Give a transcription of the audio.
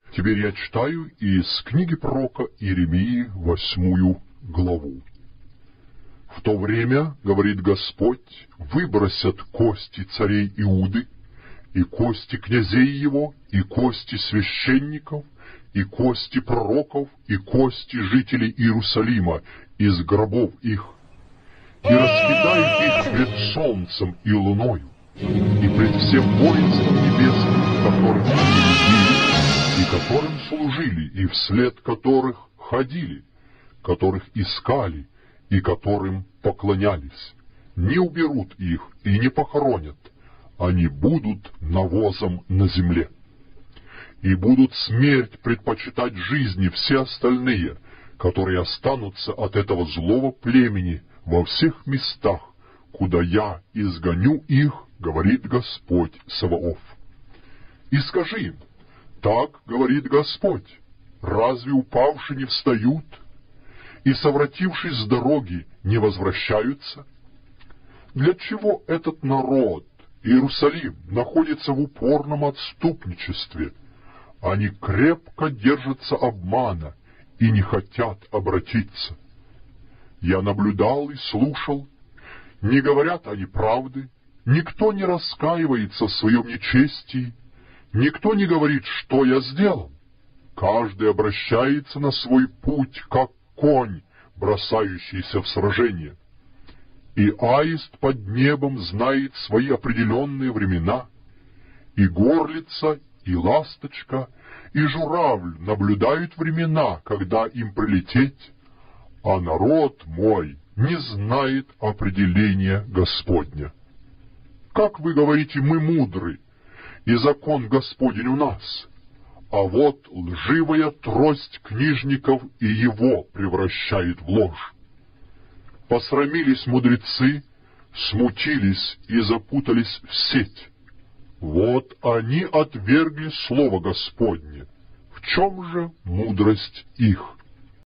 Теперь я читаю из книги пророка Иеремии 8 главу. «В то время, — говорит Господь, — выбросят кости царей Иуды, и кости князей его, и кости священников, и кости пророков, и кости жителей Иерусалима из гробов их, и раскидают их пред солнцем и луною, и пред всем воинством небесным, которых они любили, и которым служили, и вслед которых ходили, которых искали, и которым поклонялись. Не уберут их и не похоронят, они будут навозом на земле. И будут смерть предпочитать жизни все остальные, которые останутся от этого злого племени во всех местах, куда я изгоню их, говорит Господь Саваоф. И скажи им: так говорит Господь, разве упавшие не встают, и, совратившись с дороги, не возвращаются? Для чего этот народ, Иерусалим, находится в упорном отступничестве? Они крепко держатся обмана и не хотят обратиться. Я наблюдал и слушал, не говорят они правды, никто не раскаивается в своем нечестии, никто не говорит, что я сделал. Каждый обращается на свой путь, как конь, бросающийся в сражение. И аист под небом знает свои определенные времена, и горлица, и ласточка, и журавль наблюдают времена, когда им прилететь, а народ мой не знает определения Господня. Как вы говорите, мы мудры, и закон Господень у нас, а вот лживая трость книжников и его превращает в ложь. Посрамились мудрецы, смутились и запутались в сеть. Вот они отвергли слово Господне. В чем же мудрость их?